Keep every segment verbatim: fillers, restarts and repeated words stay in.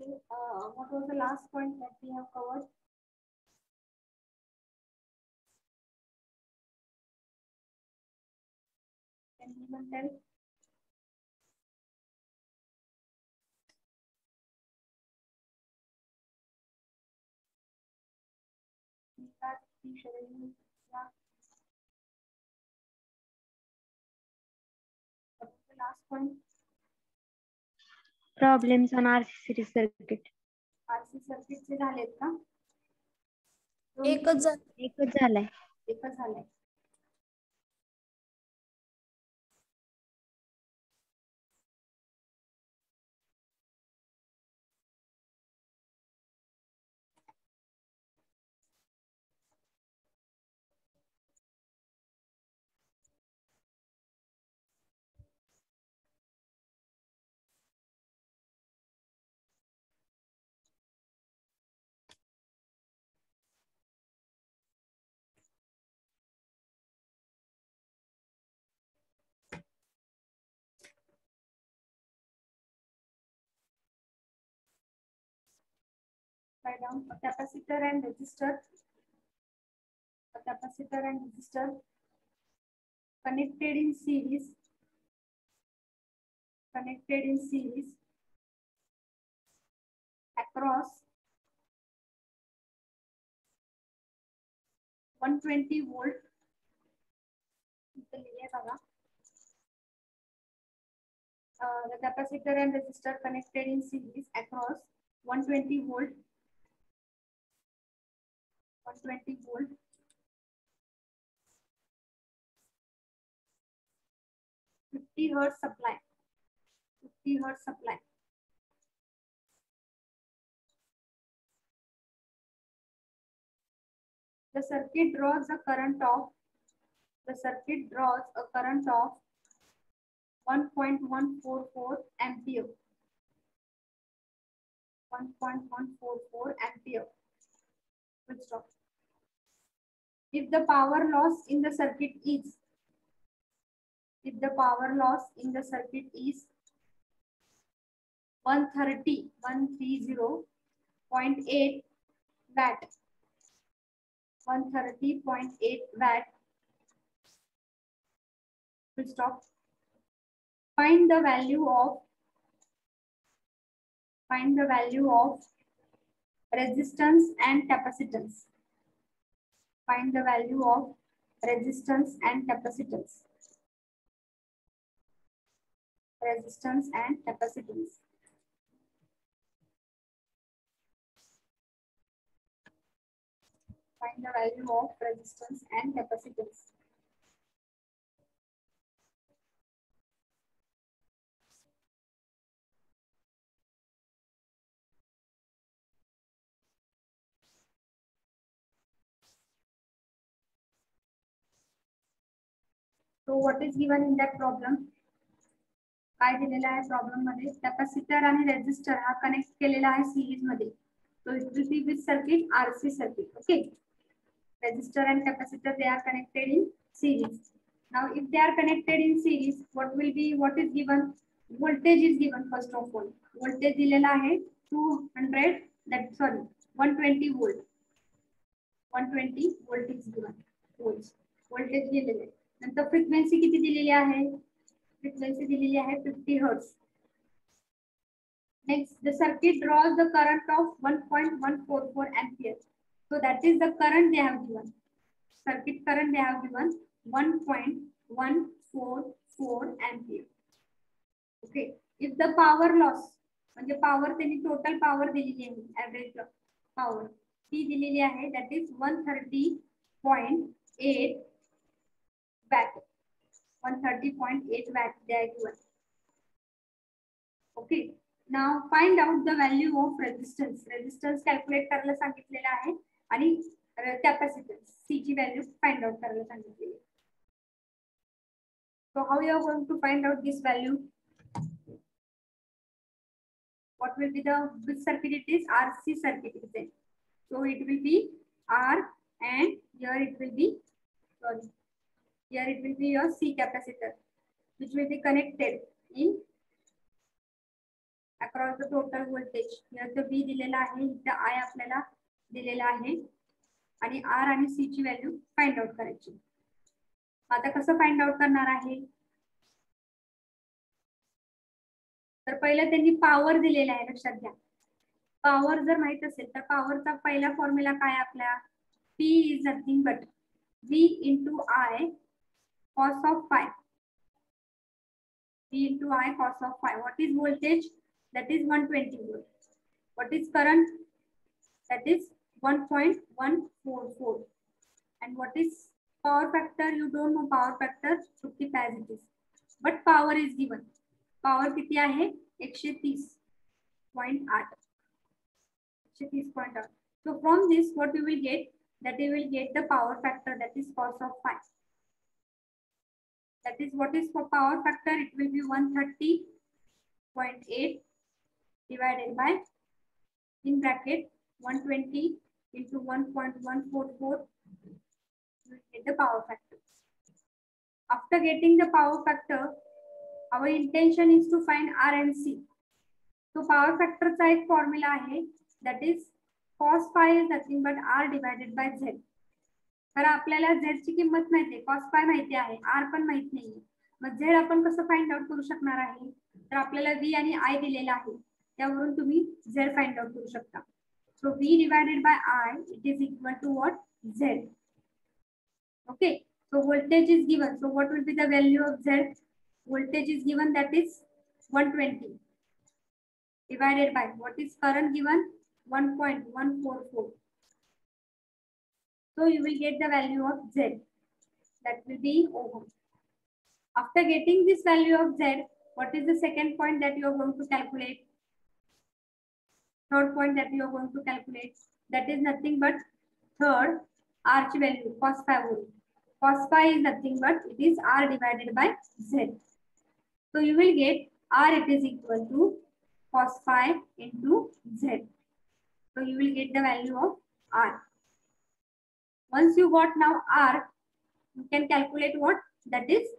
uh, what was the last point that we have covered? Can anyone tell? That sharing, yeah. What was the last point? Problems on R C series circuit. RC circuit चे झालेत का? एकच झालं. एकच झालाय. एकच झालंय. Write down a capacitor and resistor. A capacitor and resistor connected in series. Connected in series across one hundred twenty volt. Uh, the capacitor and resistor connected in series across one hundred twenty volt. one hundred twenty volt. fifty hertz supply. fifty hertz supply. The circuit draws a current of the circuit draws a current of one point one four four ampere. one point one four four ampere. Full stop. If the power loss in the circuit is if the power loss in the circuit is one thirty point eight watt, one thirty point eight watt. Full stop. Find the value of find the value of resistance and capacitance. Find the value of resistance and capacitance. Resistance and capacitance. Find the value of resistance and capacitance. So what is given in that problem? काय दिलेला आहे problem मध्ये? Capacitor आणि resistor हा connect केलेला आहे series मध्ये. So it will be with circuit R C circuit. Okay. Resistor and capacitor, they are connected in series. Now if they are connected in series, what will be, what is given? Voltage is given first of all. Voltage दिलेला आहे two hundred, that sorry one hundred twenty volt. one hundred twenty volt is given. Volts. Voltage दिलेले आहे. नंतर frequency किती दिलेली आहे? Frequency दिलेली आहे fifty hertz. Next, the circuit draws the current of one point one four four ampere. So that is the current they have given. Circuit current they have given one point one four four ampere. Okay. If the power loss, म्हणजे power त्यांनी total power दिलेली आहे, average power ती दिलेली आहे, that is one thirty point eight watt. one thirty point eight watt they are given. Okay. Now find out the value of resistance. Resistance calculate करायला सांगितलेला आहे आणि capacitance C ची value find out करायला सांगितलेली आहे. So how you are going to find out this value? What will be the, which circuit it is? R C circuit is it. So it will be R and here it will be, sorry, here it will be your C capacitor, which will be connected in across the total voltage. इथं V दिलेला आहे, इथं I आपल्याला दिलेला आहे आणि R आणि C ची व्हॅल्यू फाइंड आउट करायची. आता कसं फाइंड आउट करणार आहे? तर पहिलं त्यांनी पॉवर दिलेला आहे, लक्षात घ्या. पॉवर जर माहित असेल तर पॉवरचा पहिला फॉर्म्युला काय आपला? P is nothing but V into I cos of phi. V into I cos of phi. What is voltage? That is one hundred twenty volt. What is current? That is one point one four four. And what is power factor? You don't know power factor, so keep as it is. But power is given. Power किती आहे? एकशे तीस point आठ. एकशे तीस point आठ. So from this, what you will get? That you will get the power factor, that is cos of phi. That is what is for power factor? It will be one hundred thirty point eight divided by, in bracket, one hundred twenty into one point one four four. You will get the power factor. After getting the power factor, our intention is to find R and C. So power factor चा एक formula आहे, that is cos phi is nothing but R divided by Z. तर आपल्याला Z ची किंमत माहिती आहे, cos phi माहिती आहे, R पण माहित नाहीये. मग Z आपण कसं फाइंड आउट करू शकणार आहे? तर आपल्याला V आणि I दिलेला आहे, त्यावरून तुम्ही Z फाइंड आउट करू शकता. So V divided by I, it is equal to what? Z. Okay. So voltage is given. So what will be the value of Z? Voltage is given, that is one hundred twenty divided by what is current given? one point one four four. So you will get the value of Z. That will be ohm. After getting this value of Z, what is the second point that you are going to calculate? Third point that you are going to calculate, that is nothing but third R value, cos phi volt. Cos phi is nothing but it is R divided by Z. So you will get R, it is equal to cos phi into Z. So you will get the value of R. Once you got now R, you can calculate what? That is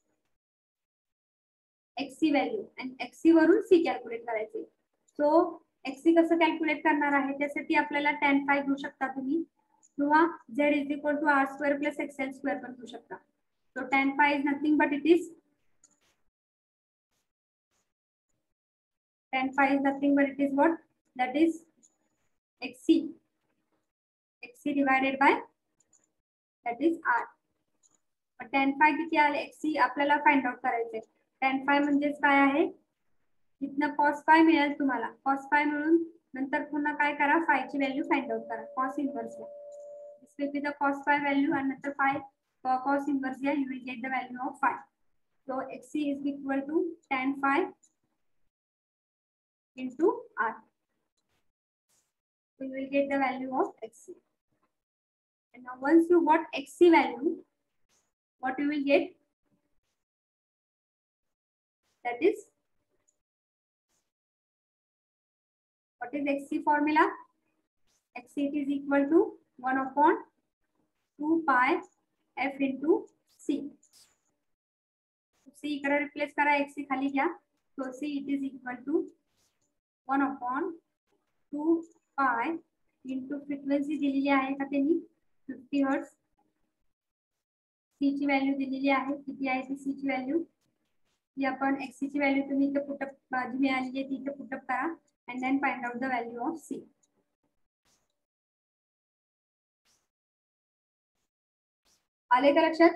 X C value, and X C वरून C calculate करायचे. So X C कसं calculate करणार आहे? त्यासाठी आपल्याला tan phi घेऊ शकता तुम्ही, किंवा Z is equal to R square plus X L square पण घेऊ शकता. So tan phi is nothing but it is tan phi is nothing but it is what? That is X C. X C divided by that is R. but tan phi किती आले? X C आपल्याला find out करायचे. tan phi म्हणजेच काय आहे? इथनं cos phi मिळेल तुम्हाला. cos phi मिळून नंतर पुन्हा काय करा? phi ची व्हॅल्यू फाइंड आउट करा. cos इनवर्स ला. This will be the cos phi value and नंतर phi cos inverse या, you will get the value of phi. So X C is equal to tan phi into R. So you will get the value of X C. And now once you got X C value, what you will get? That is, what is X C formula? X C is equal to one upon two pi F into C. C इकडे replace करा, X C खाली घ्या. So C it is equal to one upon two pi into frequency दिलेली आहे का त्यांनी? fifty hertz. C ची value दिलेली आहे, किती आहे ती C ची व्हॅल्यू? ही आपण X C ची व्हॅल्यू तुम्ही इथे पुट अप जी मिळाली आहे ती इथे पुट अप करा and then find out the value of C. आले का लक्षात?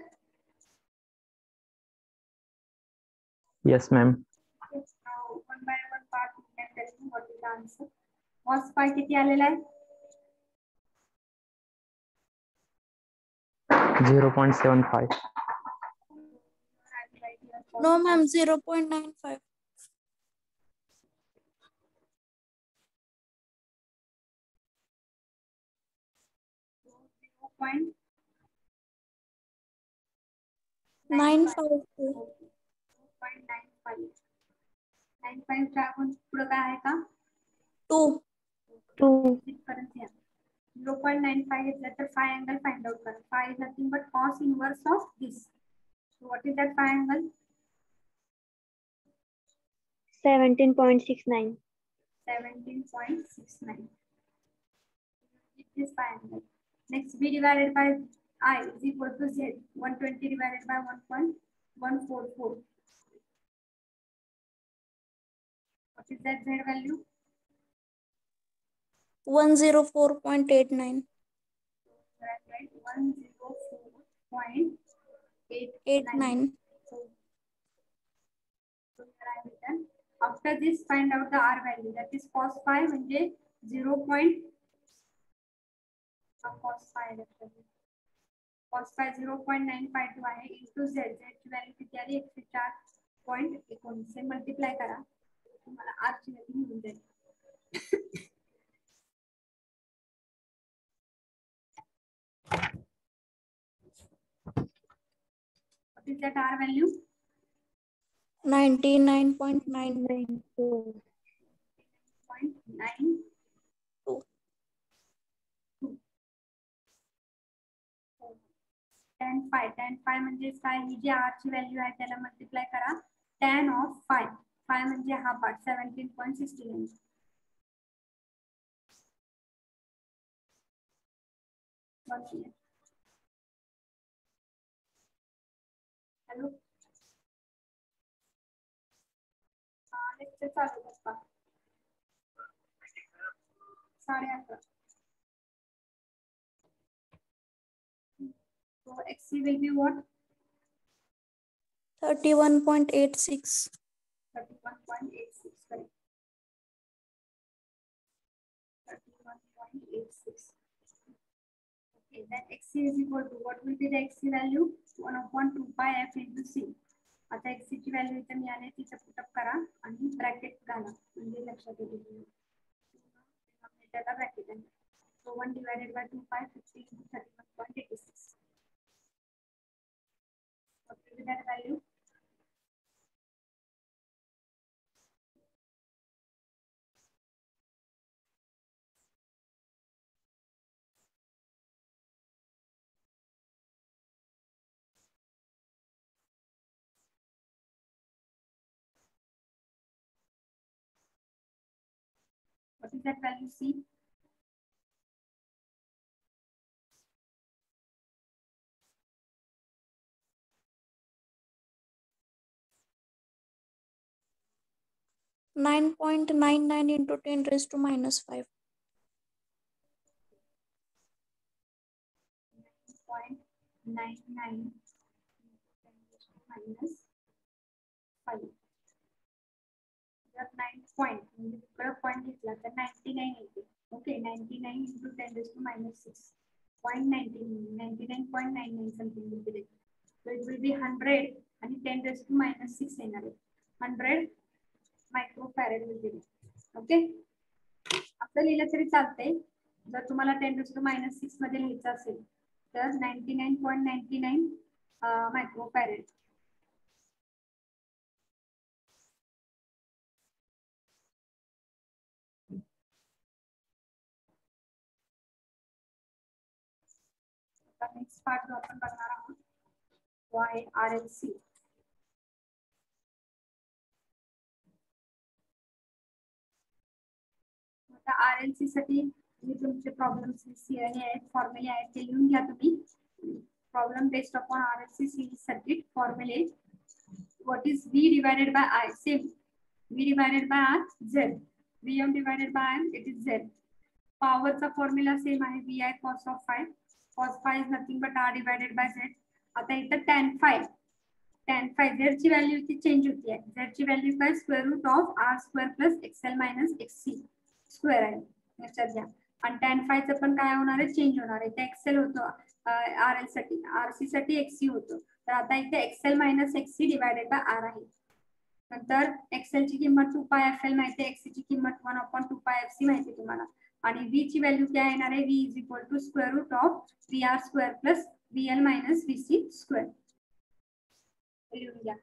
Yes, ma'am. Now one by one part you can tell me what is the answer. Cos phi किती आलेला आहे? zero point seven five. No, ma'am, zero point nine five. zero point Nine five two. zero point nine five. nine five च्या आपण पुढे काय आहे का? Two. Two. परत या. zero point nine five घेतलं तर phi angle find out करा. Phi is nothing but cos inverse of this. So what is that phi angle? seventeen point six nine. seventeen point six nine. It is five. Next, b divided by I is equal to z. one hundred twenty divided by one point one four four. What is that z value? one hundred four point eight nine. Right, one hundred four point eight eight nine. nine. So, so here I have written. After this, find out the r value. That is cos phi म्हणजे zero point uh, cos phi actually. Cos phi zero point nine five two आहे into z. z ची value किती आली एकशे चार point एकोणीस multiply करा तुम्हाला r ची व्हॅल्यू मिळून जाईल. What is that r value? ninety-nine point nine Nine four. Point nine two. tan phi tan phi म्हणजे काय ही जी r ची व्हॅल्यू आहे त्याला मल्टिप्लाय करा tan ऑफ phi phi म्हणजे हा part seventeen point six nine. Hello lecture चालू बघा साडे अकरा. So xc will be what? thirty-one point eight six. thirty-one point eight six, correct. thirty-one point eight six. Okay, then xc is equal to what will be the xc value? one upon two pi f into c. आता xc ची value इथे मिळाली तिथे put up करा आणि bracket घाला म्हणजे लक्षात येईल. त्याला ब्रॅकेट आहे. So one divided by two pi fifty into thirty-one point eight six. What will be that value? What is that value c? nine point nine nine into ten raised to minus five. Point nine nine minus five. जर nine point म्हणजे तिकडे point घेतला तर ninety-nine येते. Okay ninety-nine into ten raised to minus six. point nine nine ninety-nine point nine nine something will be there. So it will be one hundred and ten raised to minus six येणार आहे. one hundred microfarad will be there. Okay आपलं लिहिलं तरी चालतंय. जर तुम्हाला ten raised to minus six मध्ये लिहायचं असेल तर ninety-nine point nine nine microfarad. Next part जो आपण बघणार आहोत तो आहे आर एल सी. आता आर एल सी साठी मी तुमचे प्रॉब्लेम्स सीएनए आहेत फॉर्म्युले आहेत ते लिहून घ्या तुम्ही. Problem based upon R L C series circuit फॉर्म्युले. What is V divided by I? Same V divided by R Z. VM divided by I it is Z. पॉवरचा फॉर्म्युला सेम आहे V I cos of phi. cos phi is nothing but r divided by z. आता इथं tan phi tan phi z ची value इथे change होती आहे. z ची value काय square root of r square plus xl minus xc square आहे लक्षात घ्या. आणि tan phi चं पण काय होणार आहे चेंज होणार आहे. इथे xl होतो rl साठी rc साठी xc होतो. तर आता इथे xl minus xc divided by r आहे. नंतर xl ची किंमत टू पाय fl माहिती आहे. xc ची किंमत one upon two pi fc माहिती आहे तुम्हाला. आणि v ची व्हॅल्यू काय येणार आहे? v is equal to square root of vr square plus vl minus vc square. लिहून घ्या.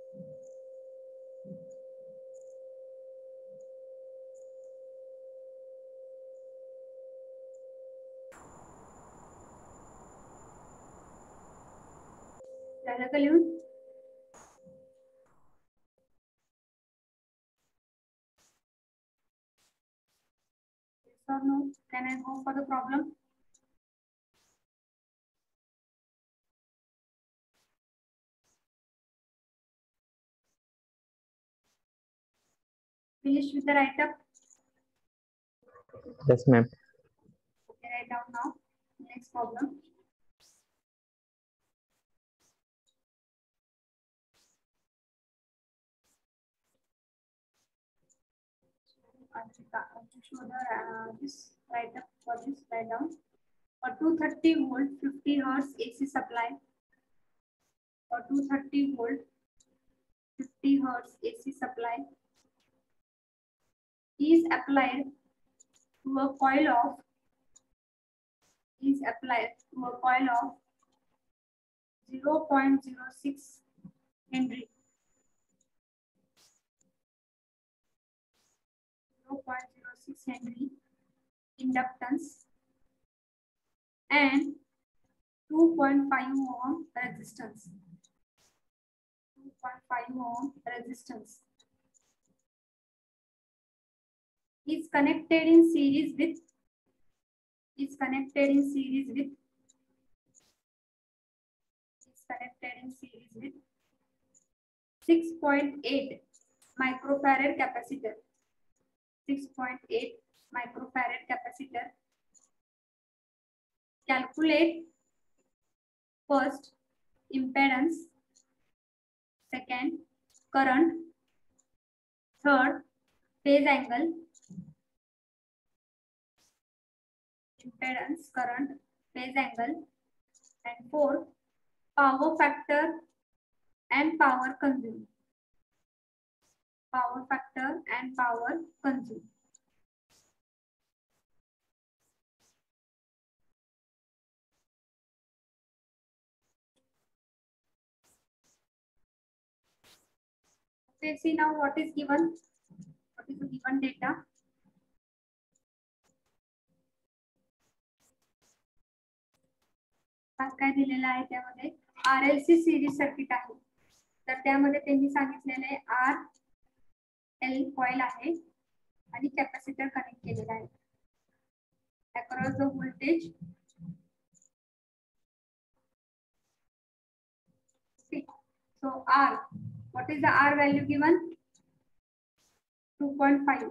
झालं का लिहून? Yes or no? Can I go for the problem? Finish with the write up. Yes, ma'am. Okay, write down now. Next problem. Anshika, to show the uh, this write up for this write down. For two thirty volt fifty hertz A C supply. For two thirty volt fifty hertz A C supply is applied to a coil of is applied to a coil of zero point zero six Henry. zero point zero six Henry inductance and two point five ohm resistance. two point five ohm resistance is connected in series with is connected in series with is connected in series with six point eight microfarad capacitor. six point eight microfarad capacitor. Calculate first impedance, second current, third phase angle, impedance, current, phase angle, and fourth power factor and power consumed. Power factor and power consumed. Okay, see now what is given. What is the given data? काय दिलेलं आहे त्यामध्ये RLC series circuit आहे तर त्यामध्ये त्यांनी सांगितलेले आहे आर एल कॉइल आहे आणि कॅपॅसिटर कनेक्ट केलेला आहे across the voltage so R, what is the R value given? two point five.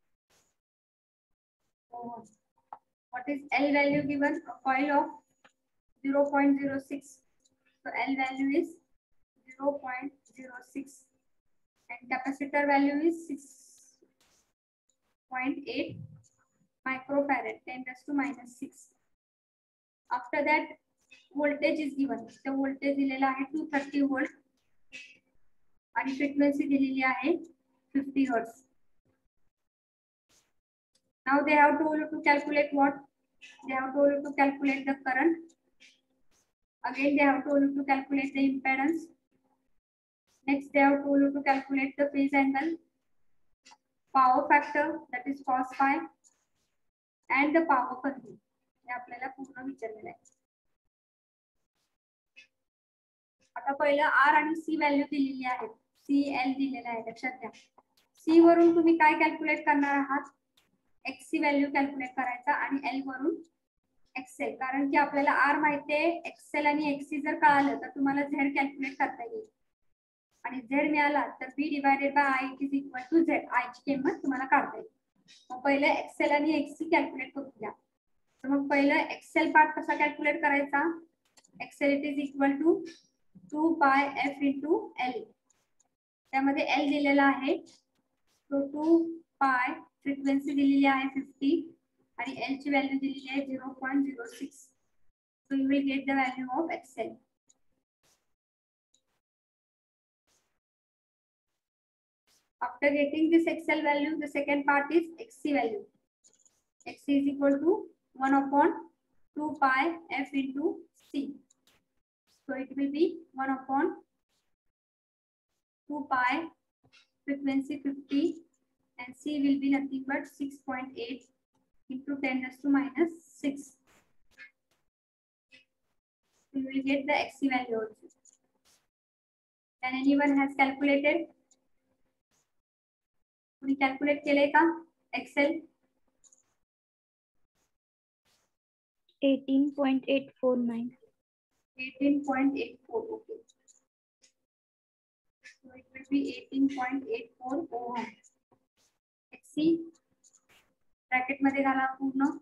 Oh. What is L value given? A coil of zero point zero six. So L value is zero point zero six and capacitor value is six point eight microfarad, ten raised to minus six. After that, voltage is given. The voltage दिलेला आहे two thirty volt आणि frequency दिलेली आहे fifty hertz. Now they have told you to calculate what? They have told you to calculate the current. Again, they have told you to calculate the impedance. Next, they have told you to calculate the phase angle, power factor, that is cos phi, and the power consumed. हे आपल्याला पूर्ण विचारलेलं आहे. आता पहिलं R आणि C value दिलेली आहे. C L दिलेला आहे लक्षात घ्या. C वरून तुम्ही काय कॅल्क्युलेट करणार आहात? Xc व्हॅल्यू कॅल्क्युलेट करायचा आणि L वरून एक्सेल, कारण की आपल्याला R माहिती आहे, एक्सेल आणि Xc जर कळालं तर तुम्हाला Z कॅल्क्युलेट करता येईल आणि Z मिळाला तर B divided by I is equal to Z. I ची किंमत तुम्हाला काढता येईल. मग पहिलं एक्सेल आणि Xc कॅल्क्युलेट करून घ्या. तर मग पहिलं एक्सेल पार्ट कसा कॅल्क्युलेट करायचा? X L it is equal to two pi F into L. त्यामध्ये L दिलेला आहे तो टू पाय, फ्रिक्वेन्सी दिलेली आहे फिफ्टी आणि L ची व्हॅल्यू दिलेली आहे zero point zero six. So you will get the value of X L. After getting this X L value, the second part is X C value. X C is equal to one upon two pi f into C. So it will be one upon two pi, frequency fifty, and C will be nothing but six point eight into ten raised to minus six. You will get the X C value also. And anyone has calculated? We calculate केले का Excel? eighteen point eight four nine. eighteen point eight four. Okay. So it will be eighteen point eight four ohm. X C bracket मध्ये घाला पूर्ण.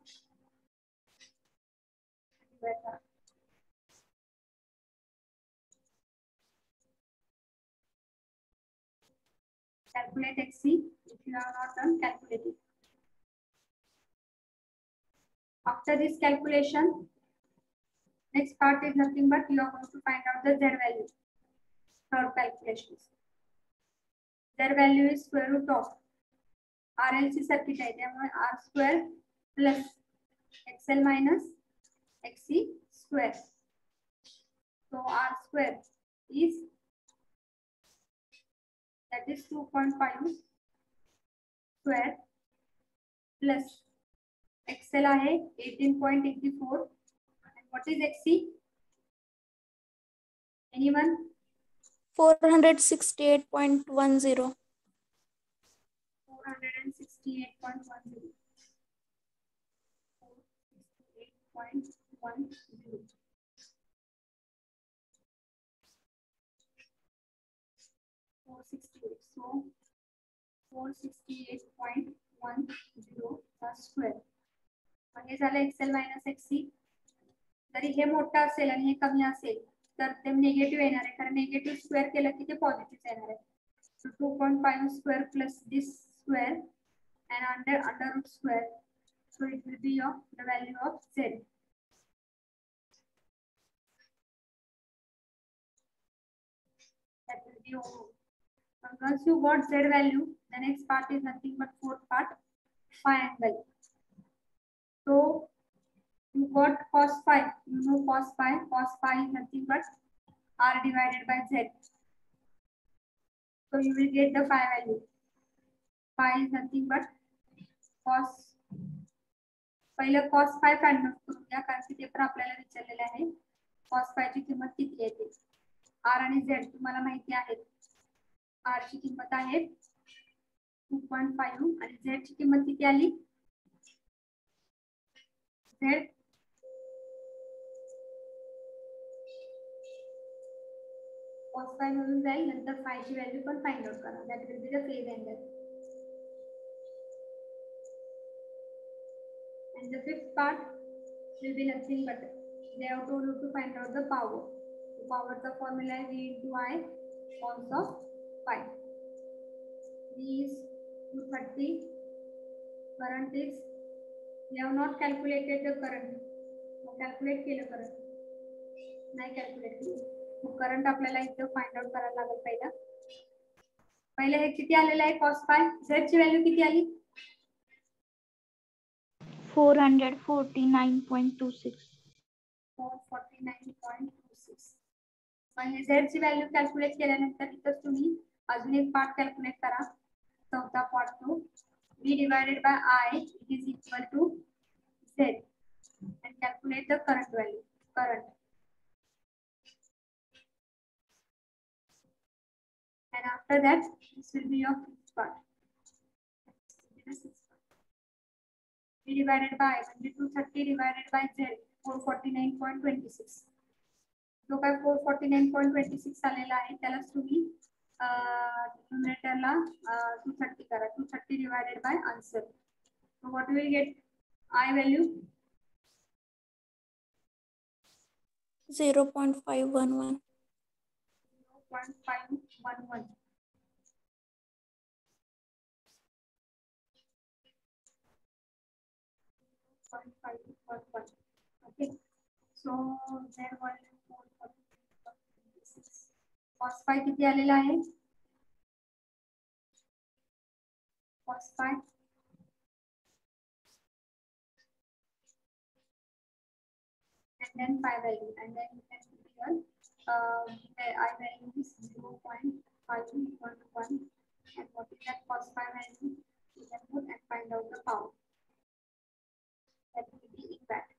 Calculate X C. If you have not done, calculate it. After this calculation, next part is nothing but you are going to find out the Z value. Third calculations. Z value is square root of R L C circuit है त्यामुळे R square plus X L minus X C square. So R square is that is two point five square plus X L आहे eighteen point eight four. And what is X C? Anyone? four hundred sixty-eight point one zero. four hundred sixty-eight point one zero. four hundred sixty-eight point one zero. four sixty-eight. So four sixty-eight point one zero square. म्हणजे झालं X L minus X C. जरी हे मोठं असेल आणि हे कमी असेल तर ते negative येणार आहे कारण निगेटिव्ह स्क्वेअर केलं की ते पॉझिटिव्ह येणार आहे. So two point five square plus this square and under under root square. So it will be of the value of Z. That will be O. Once you got Z value, the next part is nothing but fourth part, phi angle. So you got cos phi. You know cos phi. Cos phi is nothing but R divided by Z. So you will get the phi value. Phi is nothing but cos. पहिलं cos phi find out करून घ्या कारण की ते पण आपल्याला विचारलेले आहे. cos phi ची किंमत किती येते? R आणि Z तुम्हाला माहिती आहे. R ची किंमत आहे two point five आणि Z ची किंमत किती आली? Z cos phi म्हणून जाईल नंतर phi ची व्हॅल्यू पण फाइंड आउट करा. That will be the phase angle. And the fifth part will be nothing but they have told you to find out the power. The power the formula is V into I cos of phi. V is two thirty. Current is we have not calculated the current. So calculate केलं current. नाही calculate केलं. So current आपल्याला इथं find out करायला लागेल पहिला. पहिले हे किती आलेलं आहे cos phi? Z ची व्हॅल्यू किती आली? four hundred forty-nine point two six. four forty-nine point two six. म्हणजे Z ची व्हॅल्यू कॅल्क्युलेट केल्यानंतर इथं तुम्ही अजून एक पार्ट कॅल्क्युलेट करा. चौथा पार्ट तो V divided by I is equal to Z and calculate the current value. Current. And after that, this will be your fifth part. V divided by म्हणजे two thirty divided by Z four forty-nine point two six. जो काय four forty-nine point two six आलेला आहे त्याला तुम्ही न्यूमरेटरला two thirty करा. two thirty divided by answer. So what will get I value? zero point five one one. zero point five one one. zero point five one one. Okay. So there was four forty-nine point two six. Cos phi किती आलेला आहे? Cos phi and then phi value and then you can put your uh, I value is zero point five equal to one. And what is that cos phi value? We can put and find out the power. That will be in that.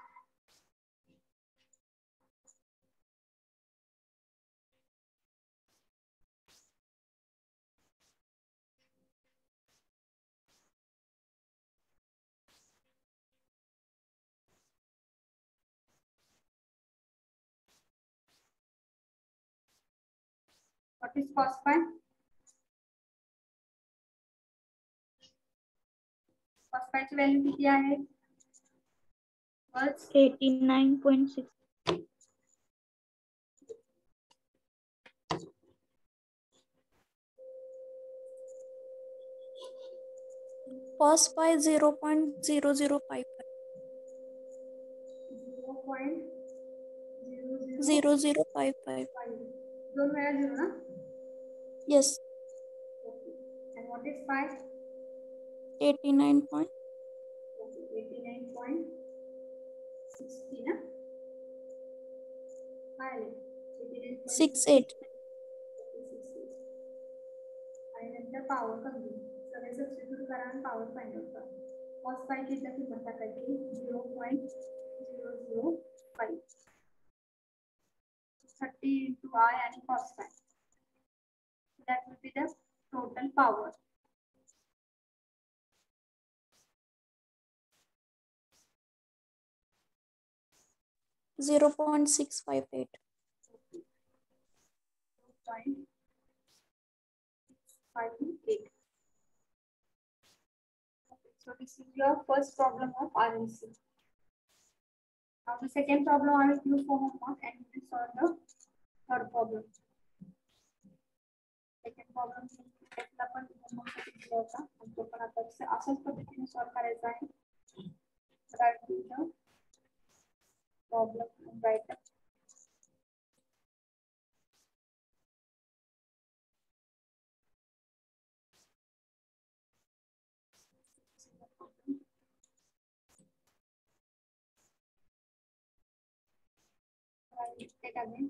What is cos phi? Cos phi ची value किती आहे? Was eighty-nine point six. cos phi zero point zero zero five zero point zero zero zero zero five five. five. दोन वेळा zero ना? Yes, Okay. And what is phi? eighty-nine point eighty-nine point six ना? काय आले? eighty-nine point six eight. आणि नंतर power कमी सगळे सबस्टिट्यूट करा आणि पॉवर फाइंड आउट करा. cos phi ची इथं किंमत टाकायची zero point zero zero five. thirty into I आणि cos phi. That will be the total power. zero point six five eight. Point five eight. Okay, so this is your first problem of R L C. Now the second problem I will use for homework and we will solve the third problem. Second problem त्यातला पण homework दिला होता आणि तो पण आता अशाच पद्धतीने सॉल्व करायचा आहे. Write the problem and write the it again.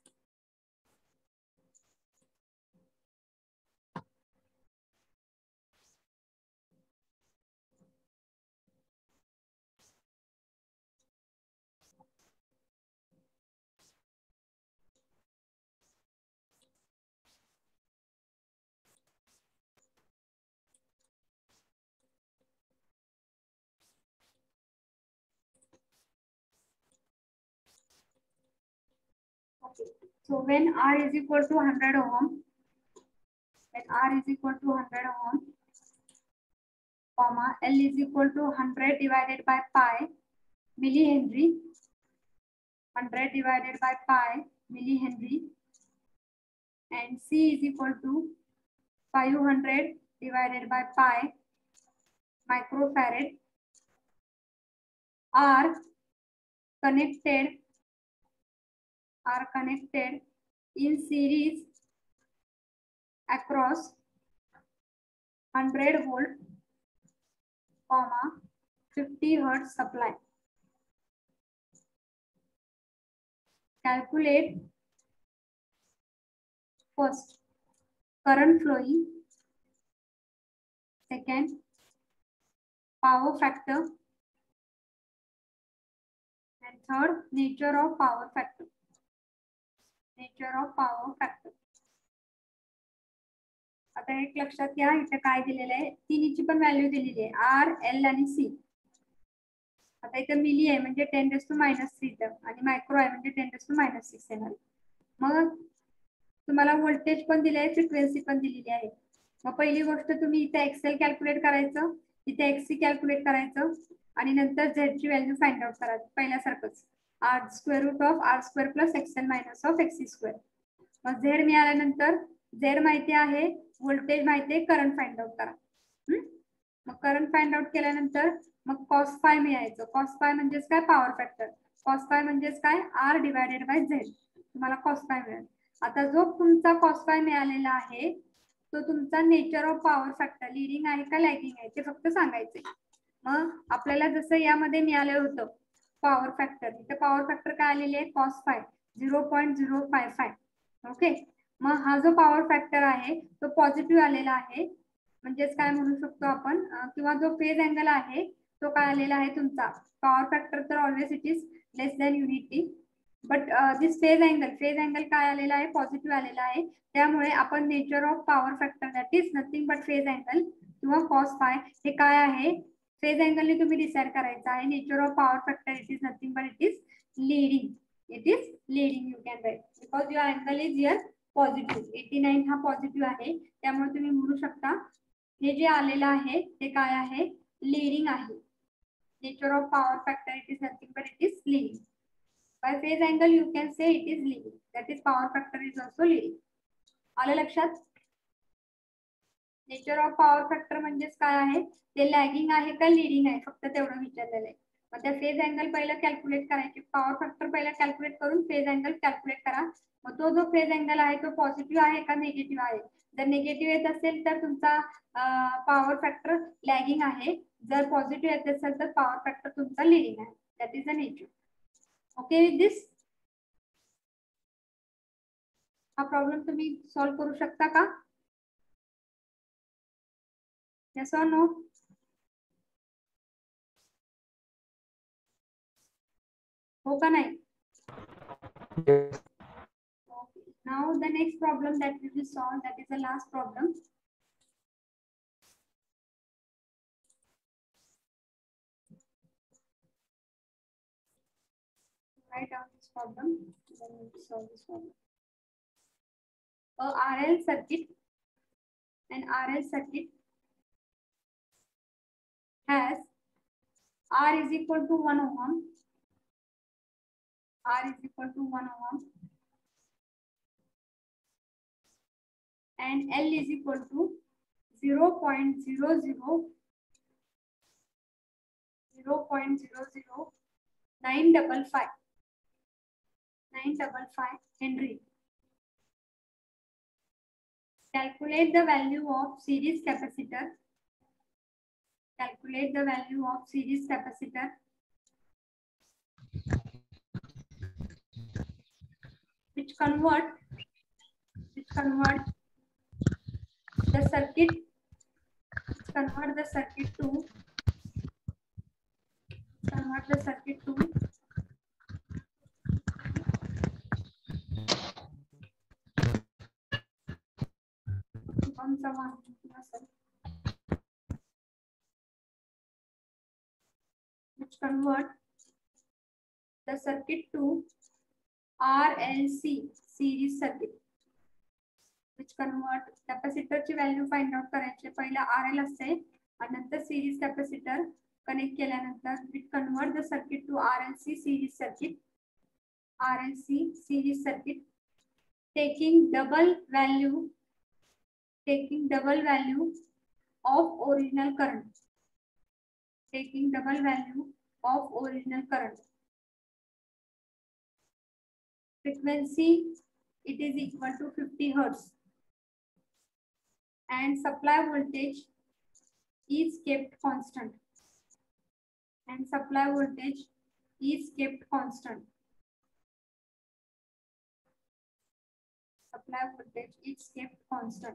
Okay. So when R is equal to one hundred ohm, when R is equal to one hundred ohm, comma L is equal to one hundred divided by pi millihenry, one hundred divided by pi millihenry, and C is equal to five hundred divided by pi microfarad are connected are connected in series across one hundred volt, comma fifty hertz supply. Calculate first current flowing, second power factor, and third nature of power factor. Nature of power factor. आता एक लक्षात घ्या इथे काय दिलेलं आहे तिन्हीची पण value दिलेली आहे आर एल आणि सी. आता इथे मिली आहे म्हणजे ten raise to minus three आणि मायक्रो आहे म्हणजे ten raise to minus six येणार. मग तुम्हाला व्होल्टेज पण दिले आहे फ्रिक्वेन्सी पण दिलेली आहे. मग पहिली गोष्ट तुम्ही इथे एक्सेल कॅल्क्युलेट करायचं, इथे एक्सी कॅल्क्युलेट करायचं आणि नंतर झेड ची व्हॅल्यू फाइंड आउट करायची पहिल्यासारखंच R square root of R square plus XL minus of XC square. मग झेड मिळाल्यानंतर झेड माहिती आहे, व्होल्टेज माहिती आहे, करंट फाइंड आउट करा. मग करंट फाइंड आउट केल्यानंतर मग कॉस फाय मिळायचं. कॉस फाय म्हणजेच काय पॉवर फॅक्टर. कॉस फाय म्हणजेच काय आर डिवायडेड बाय झेड. तुम्हाला कॉस फाय मिळेल. आता जो तुमचा कॉस फाय मिळालेला आहे तो तुमचा nature of power factor leading आहे का लॅगिंग आहे ते फक्त सांगायचे. मग आपल्याला जसं यामध्ये मिळालं होतं पॉवर फॅक्टर, इथे पॉवर फॅक्टर काय आलेली आहे cos phi zero point zero five five. Okay. मग मग हा जो पॉवर फॅक्टर आहे तो पॉझिटिव्ह आलेला आहे, म्हणजेच काय म्हणू शकतो आपण, किंवा जो फेज अँगल आहे तो काय आलेला आहे तुमचा पॉवर फॅक्टर, तर always it is less than unity, but this phase angle phase angle काय आलेला आहे पॉझिटिव्ह आलेला आहे. त्यामुळे आपण nature of power factor that is nothing but phase angle किंवा कॉस फाय हे काय आहे फेज अँगलने तुम्ही डिसाइड करायचं आहे. Nature of power factor it is nothing but it is leading, it is leading you can write because your angle is here positive. Eighty nine हा positive आहे, त्यामुळे तुम्ही म्हणू शकता हे जे आलेलं आहे ते काय आहे लीडिंग आहे. Nature of power factor it is nothing but it is leading. By phase angle you can say it is leading, that is power factor is also leading. आलं लक्षात? नेचर ऑफ पॉवर फॅक्टर म्हणजेच काय आहे ते lagging आहे का leading आहे फक्त तेवढं विचारलेलं आहे. मग त्या फेज अँगल पहिलं कॅल्क्युलेट करायचे, पॉवर फॅक्टर पहिला कॅल्क्युलेट करून फेज अँगल कॅल्क्युलेट करा. मग तो जो फेज अँगल आहे तो पॉझिटिव्ह आहे का निगेटिव्ह आहे. जर निगेटिव्ह येत असेल तर तुमचा पॉवर फॅक्टर लॅगिंग आहे, जर पॉझिटिव्ह येत असेल तर पॉवर फॅक्टर तुमचा लीडिंग आहे. That is the nature. Okay with this हा प्रॉब्लेम तुम्ही सॉल्व करू शकता का? yes or no? हो का नाही? Yes. Okay. Now the next problem that we will solve, that is the last problem. Write down this problem, then we will solve this problem. A R L circuit, an R L circuit has R is equal to one ohm, R is equal to one ohm, and L is equal to zero point zero zero zero point zero zero nine double five nine double five Henry. Calculate the value of series capacitor. Calculate the value of series capacitor which convert which convert the circuit which convert the circuit to convert the circuit to कौन सा मान sir which convert the circuit to R L C series circuit, which convert capacitor ची value find out करायची. पहिला R L असते आणि नंतर series capacitor connect केल्यानंतर which convert the circuit to R L C series circuit, R L C series circuit taking double value taking double value of original current taking double value of original current. Frequency it is equal to fifty hertz and supply voltage is kept constant and supply voltage is kept constant supply voltage is kept constant.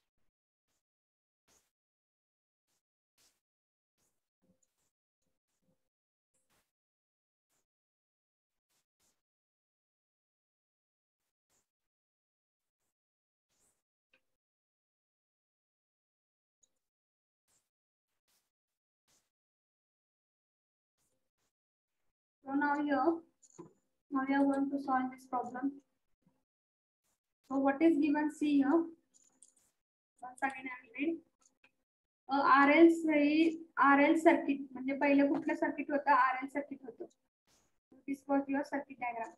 So now here, now we are going to solve this problem. So what is given? See here. Once again I will read. A R L R L circuit म्हणजे पहिले कुठलं circuit होतं R L circuit होतं. This was your circuit diagram.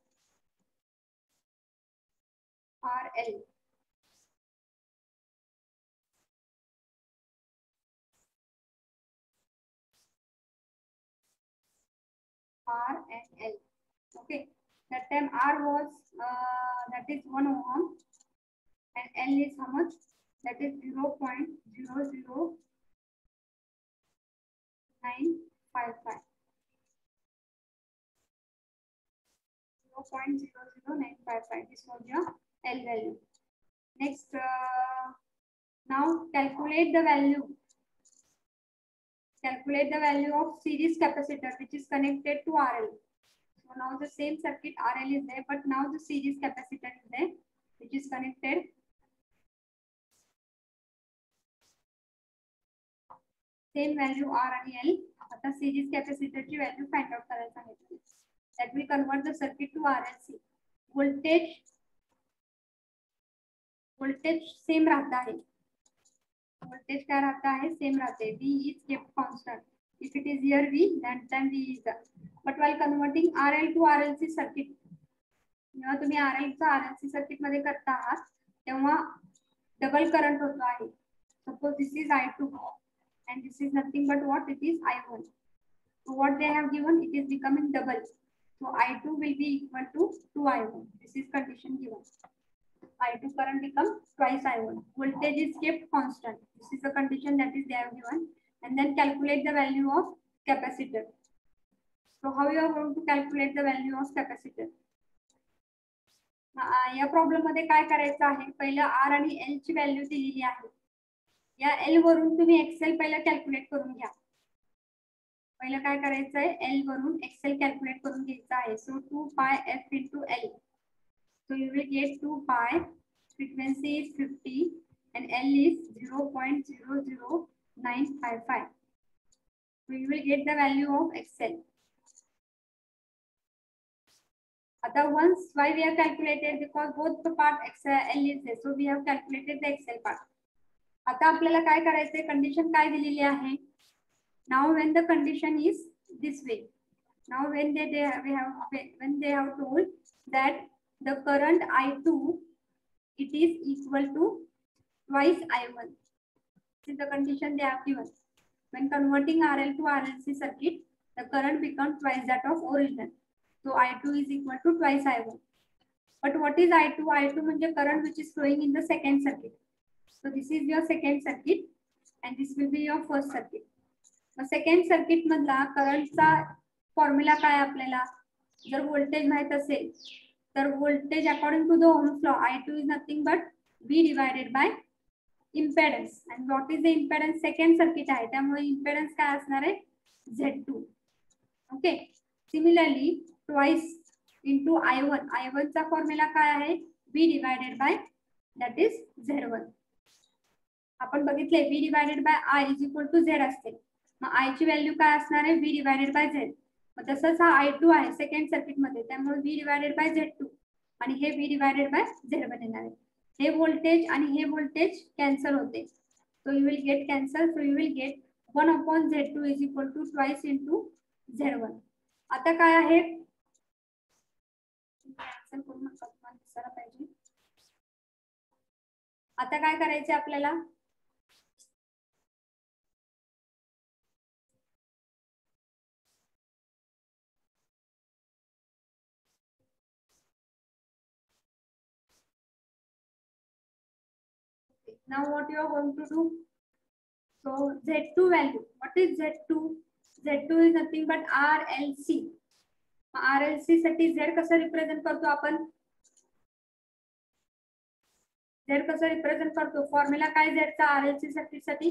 R L. R and L. Okay. That time R was uh, that is one ohm and L is how much? That is zero point zero zero nine five five. zero point zero zero nine five five. This was your L value. Next, uh, now calculate the value. Calculate the value of series capacitor which is connected to R L. So now the same circuit R L is there, but now the series capacitor is there which is connected. Same value R and L. आता series capacitor ची value find out करायला सांगितली. That will convert the circuit to R L C. Voltage voltage same रहता है. Voltage क्या रहता है? Same रहता है. V is kept constant. If it is here V, then then V is there. But while converting R L to R L C circuit, जेव्हा तुम्ही R L चा R L C circuit मध्ये करता आहात, तेव्हा double current होतो आहे. Suppose this is I two and this is nothing but what? It is I one. So what they have given, it is becoming double. So I two will be equal to two I one. This is condition given. I two current becomes twice I one. Voltage is kept constant. This is the condition that is they have given. And then calculate the value of capacitor. So how you are going to calculate the value of capacitor? या problem मध्ये काय करायचं आहे? पहिला R आणि L ची value दिलेली आहे. या L वरून तुम्ही एक्सेल पहिला कॅल्क्युलेट करून घ्या. पहिला काय करायचं आहे? L वरून एक्सेल कॅल्क्युलेट करून घ्यायचं आहे. So two pi F into L. So you will get two pi. Frequency is fifty and L is zero point zero zero nine five five. So you will get the value of X L. Other once why we have calculated, because both the part X L is there, so we have calculated the X L part. आता आपल्याला काय करायचंय? Condition काय दिलेली आहे? Now when the condition is this way, now when they, they we have when they have told that the current I two, it is equal to twice I one. This is the condition they have given. When converting R L to R L C circuit, the current becomes twice that of original. So I two is equal to twice I one. But what is I two? I two म्हणजे current which is flowing in the second circuit. So this is your second circuit and this will be your first circuit. The second circuit मधला current चा formula काय आपल्याला? जर voltage माहित असेल तर voltage according to the Ohm's law I two is nothing but V divided by impedance. And what is the impedance? Second circuit आहे त्यामुळे impedance काय असणार आहे? Z two. Okay. Similarly, twice into I one. I one चा formula काय आहे? V divided by that is Z one. आपण बघितले V divided by I is equal to Z असते. मग I ची व्हॅल्यू काय असणार आहे? V divided by Z. मग तसंच हा I two आहे सेकंड सर्किट मध्ये त्यामुळे V divided by Z two आणि हे V divided by Z one येणार आहे. हे व्होल्टेज आणि हे व्होल्टेज कॅन्सल होते. So you will get cancel. So you will get one upon Z two is equal to twice into Z one. आता काय आहे? कॅन्सल करून दिसायला पाहिजे. आता काय करायचे आपल्याला? Now what you are going to do? So Z two value. What is Z two? Z two is nothing but R L C. R L C साठी Z कसं रिप्रेझेंट करतो आपण? Z कसं रिप्रेझेंट करतो? फॉर्म्युला काय Z चा R L C साठी साठी?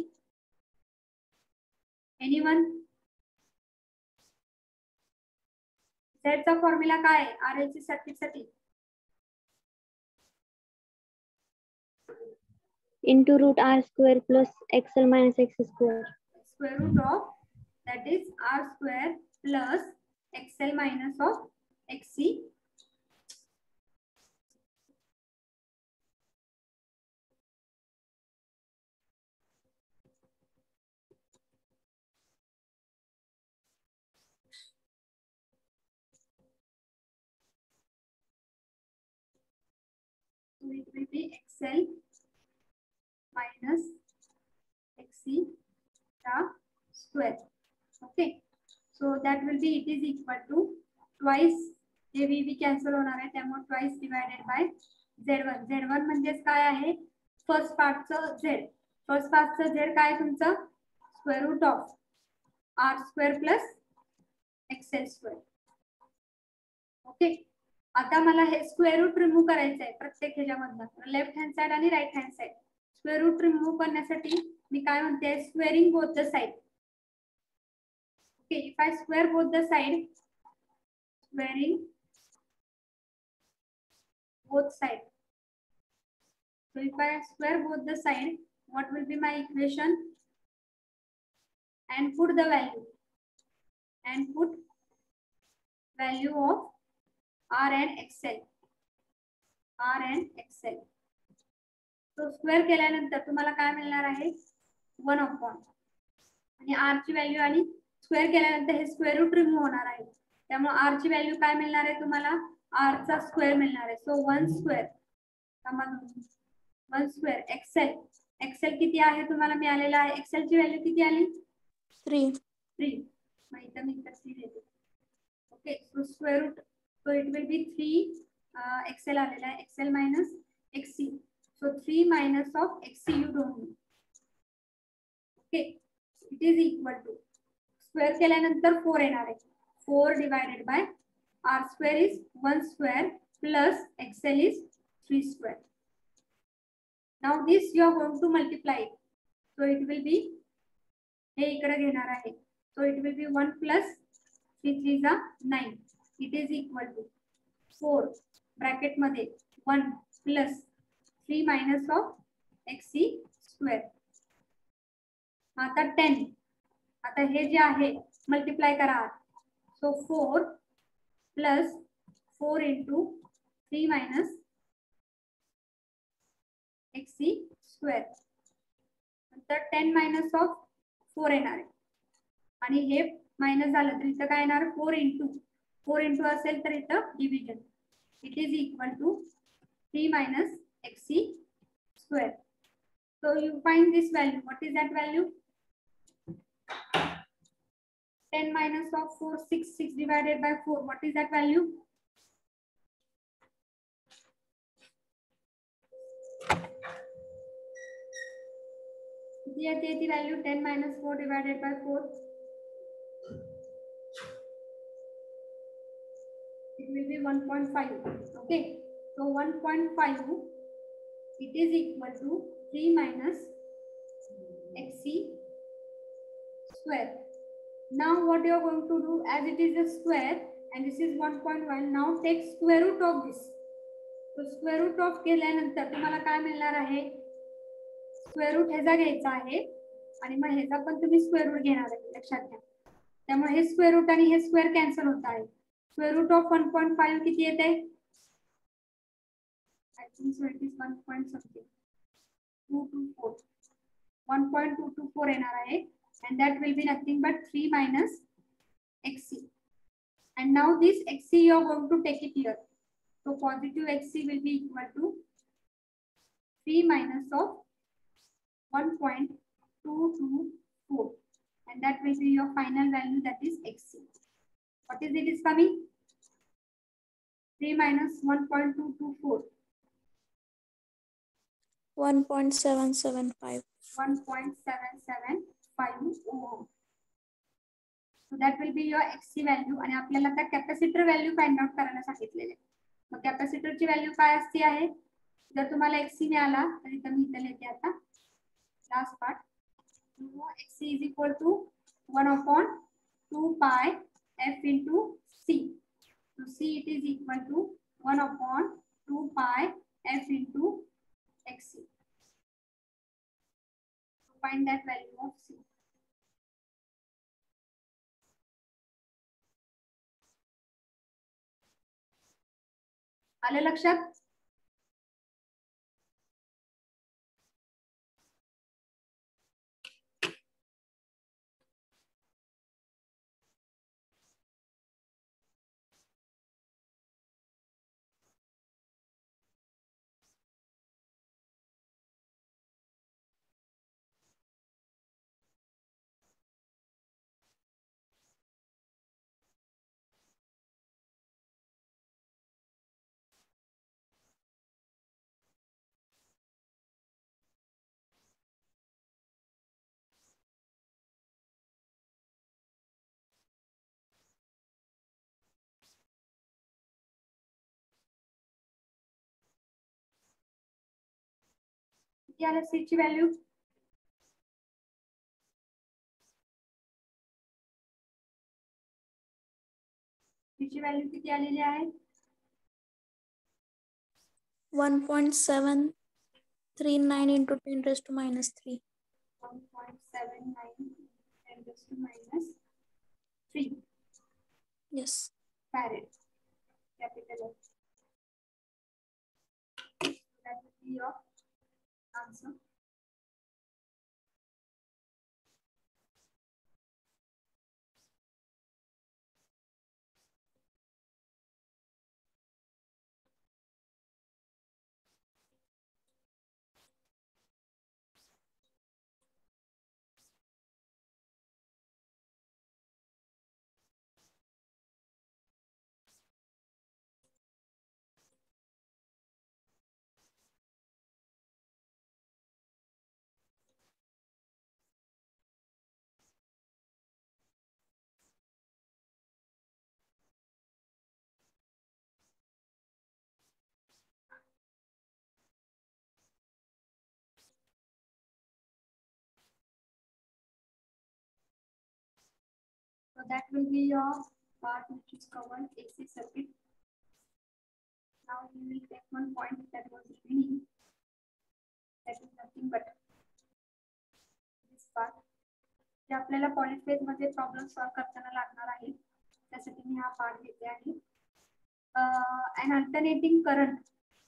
एनीवन? Z चा फॉर्म्युला काय आहे R L C साठी साठी? Into root R square plus X L minus X square. Square root of that is R square plus X L minus of X C. So it will be X L minus X C square. Okay. So that will be, it is equal to twice A V V cancel होणार आहे त्यामुळे twice divided by Z one. Z one म्हणजेच काय आहे? First पार्टचं Z. First पार्टचं Z काय आहे तुमचं? Square root of R square plus X L square. Okay. आता मला हे स्क्वेअर रूट रिमूव्ह करायचं आहे प्रत्येक ह्याच्यामधनं, लेफ्ट हँड साइड आणि right hand side. Square root remove करण्यासाठी मी काय म्हणते, squaring both the side. Okay, if I square both the side, squaring both side. So if I square both the side, what will be my equation? And put the value. And put value of R and X L. R and X L. So square केल्यानंतर तुम्हाला काय मिळणार आहे, one upon आणि R ची व्हॅल्यू आणि square केल्यानंतर हे स्क्वेअर रूट रिमूव्ह होणार आहे. त्यामुळे R ची व्हॅल्यू काय मिळणार आहे तुम्हाला, R चा स्क्वेअर मिळणार आहे. So one square one square XL. XL किती आहे तुम्हाला मिळालेला आहे, एक्सेल ची व्हॅल्यू किती आली, थ्री. थ्री. मग इथं मी इथं थ्री देते. Okay, so square root, so it will be three. XL आलेला आहे, XL minus XC. So three minus of XC you don't know. Okay, it is equal to square केल्यानंतर four येणार आहे. Four divided by R square is one square plus X L is three square. Now this you are going to multiply it. So it will be, हे इकडे घेणार आहे. So it will be one plus three three is nine. It is equal to four bracket मध्ये one plus three minus of X square. आता ten. आता हे जे आहे multiply करा. So four plus four into three minus X square. नंतर ten minus of four येणार आहे आणि हे minus झालं तर इथं काय येणार, फोर इंटू फोर इंटू असेल तर इथं डिव्हिजन. It is equal to three minus XC square. So you find this value. What is that value, ten minus of four, six, six divided by four. What is that value? Here the value ten minus four divided by four. It will be one point five. Okay, so one point five, it is equal to three minus Xc square. Now what you are going to do, as it is a square and this is one point one, now take square root of this. So square root of केल्यानंतर तुम्हाला काय मिळणार आहे, square root ह्याचा घ्यायचा आहे आणि मग ह्याचा पण तुम्ही स्क्वेअर रूट घेणार आहे, लक्षात घ्या. त्यामुळे हे स्क्वेअर रूट आणि हे स्क्वेअर कॅन्सल होत आहे. Square root of one point five किती येते, I think so it is one point something two two four. One point two two four येणार आहे. And that will be nothing but three minus Xc. And now this Xc you are going to take it here. So positive Xc will be equal to three minus of one point two two four. And that will be your final value, that is Xc. What is it is coming? three minus one point two two four. one point seven seven five. one point seven seven five ohm. So that will be your Xc value. आणि आपल्याला आता capacitor value find out करायला सांगितलेले. मग कॅपॅसिटरची value काय असते आहे, जर तुम्हाला Xc मिळाला तर इथं मी इथं लिहिते आता last part. Xc is equal to one upon two pi f into C. So C it is equal to one upon two pi f into Xc. Find that value of C. आले लक्षात. किती आलं सी ची value? सी ची value किती आलेली आहे? one point seven three nine into ten raised to minus three. one point seven nine ten raised to minus three Yes. farad, capital F. That will be your answer. So that will be your part which is covered A C circuit. Now we will take one point that was remaining. That is nothing but this part. जे आपल्याला polyphase मध्ये problem solve करताना लागणार आहे त्यासाठी मी हा part घेते आहे. An alternating current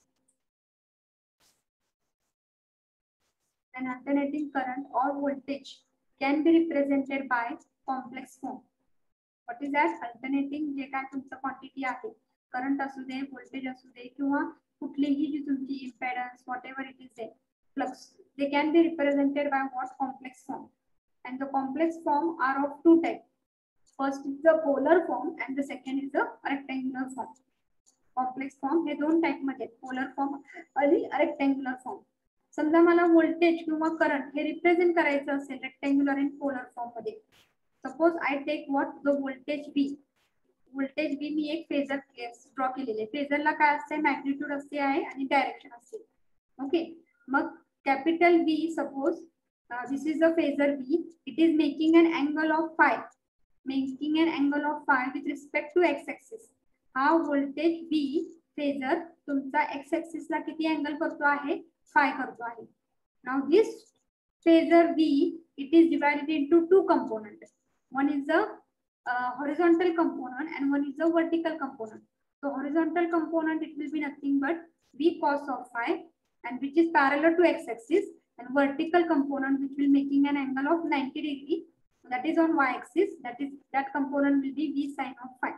an alternating current or voltage can be represented by complex form. What is that? Alternating जे काय तुमचं क्वांटिटी आहे, करंट असू दे, व्होल्टेज असू दे किंवा कुठलीही जी तुमची impedance whatever it is there, flux, they can be represented by what? Complex form. And the complex form are of two types. First is the polar form and the second is the rectangular form. Complex form हे दोन type मध्ये, polar form आणि rectangular form. समजा मला voltage किंवा current हे represent करायचं असेल rectangular आणि पोलर फॉर्म मध्ये. Suppose I take what the voltage V. Voltage V मी एक फेजर ड्रॉ केलेले. फेजरला काय असते? मॅग्निट्यूड असते आहे आणि डायरेक्शन असते. ओके, मग capital V suppose this is the phasor V. It is making an angle of phi, making an angle of phi with respect to X axis. हा व्होल्टेज V फेजर तुमचा X axis ला किती angle करतो आहे? फाय करतो आहे. Now this phasor V, it is divided into two components. One is the uh, horizontal component and one is the vertical component. So horizontal component, it will be nothing but V cos of phi, and which is parallel to x axis, and vertical component which will making an angle of ninety degree, that is on y axis, that is that component will be V sin of phi.